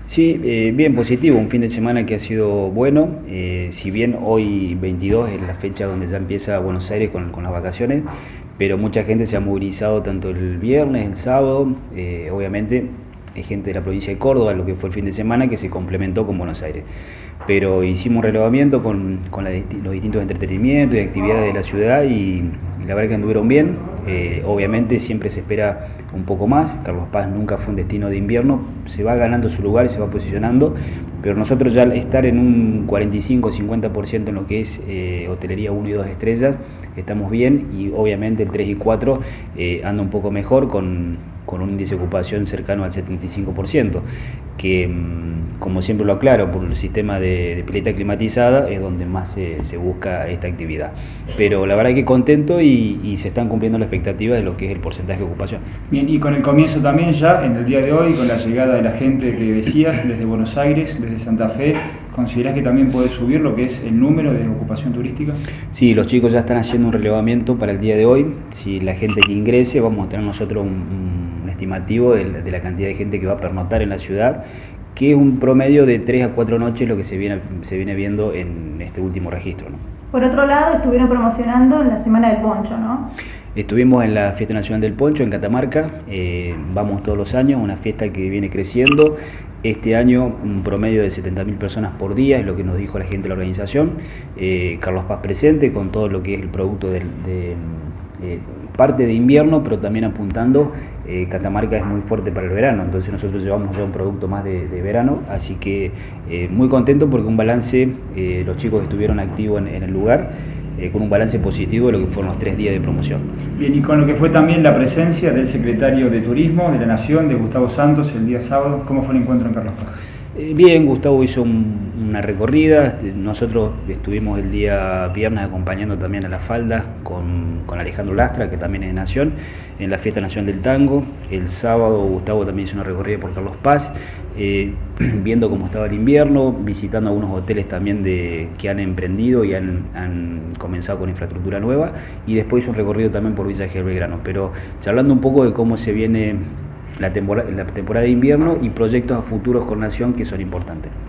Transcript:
Sí, bien positivo, un fin de semana que ha sido bueno, si bien hoy 22 es la fecha donde ya empieza Buenos Aires con las vacaciones, pero mucha gente se ha movilizado tanto el viernes, el sábado, obviamente hay gente de la provincia de Córdoba, lo que fue el fin de semana, que se complementó con Buenos Aires. Pero hicimos un relevamiento con los distintos entretenimientos y actividades de la ciudad y la verdad que anduvieron bien. Obviamente siempre se espera un poco más, Carlos Paz nunca fue un destino de invierno, se va ganando su lugar y se va posicionando, pero nosotros ya estar en un 45-50% en lo que es hotelería 1 y 2 estrellas, estamos bien y obviamente el 3 y 4 anda un poco mejor con un índice de ocupación cercano al 75%, que como siempre lo aclaro, por el sistema de pileta climatizada es donde más se busca esta actividad. Pero la verdad que contento y se están cumpliendo las expectativas de lo que es el porcentaje de ocupación. Bien, y con el comienzo también ya, en el día de hoy, con la llegada de la gente que decías, desde Buenos Aires, desde Santa Fe, ¿considerás que también puede subir lo que es el número de ocupación turística? Sí, los chicos ya están haciendo un relevamiento para el día de hoy. Si la gente que ingrese, vamos a tener nosotros un estimativo de la cantidad de gente que va a pernoctar en la ciudad, que es un promedio de 3 a 4 noches lo que se viene viendo en este último registro, ¿no? Por otro lado, estuvieron promocionando en la Semana del Poncho, ¿no? Estuvimos en la Fiesta Nacional del Poncho en Catamarca, vamos todos los años, una fiesta que viene creciendo. Este año un promedio de 70.000 personas por día, es lo que nos dijo la gente de la organización. Carlos Paz presente con todo lo que es el producto de parte de invierno, pero también apuntando, Catamarca es muy fuerte para el verano, entonces nosotros llevamos ya un producto más de verano, así que muy contento porque un balance, los chicos estuvieron activos en el lugar, con un balance positivo de lo que fueron los 3 días de promoción. Bien, y con lo que fue también la presencia del secretario de Turismo de la Nación, de Gustavo Santos, el día sábado, ¿cómo fue el encuentro en Carlos Paz? Bien, Gustavo hizo una recorrida, nosotros estuvimos el día viernes acompañando también a La Falda con Alejandro Lastra, que también es de Nación, en la Fiesta Nacional del Tango. El sábado Gustavo también hizo una recorrida por Carlos Paz, viendo cómo estaba el invierno, visitando algunos hoteles también que han emprendido y han comenzado con infraestructura nueva, y después hizo un recorrido también por Villa Gesell Belgrano, pero charlando un poco de cómo se viene la temporada de invierno y proyectos a futuros con Nación que son importantes.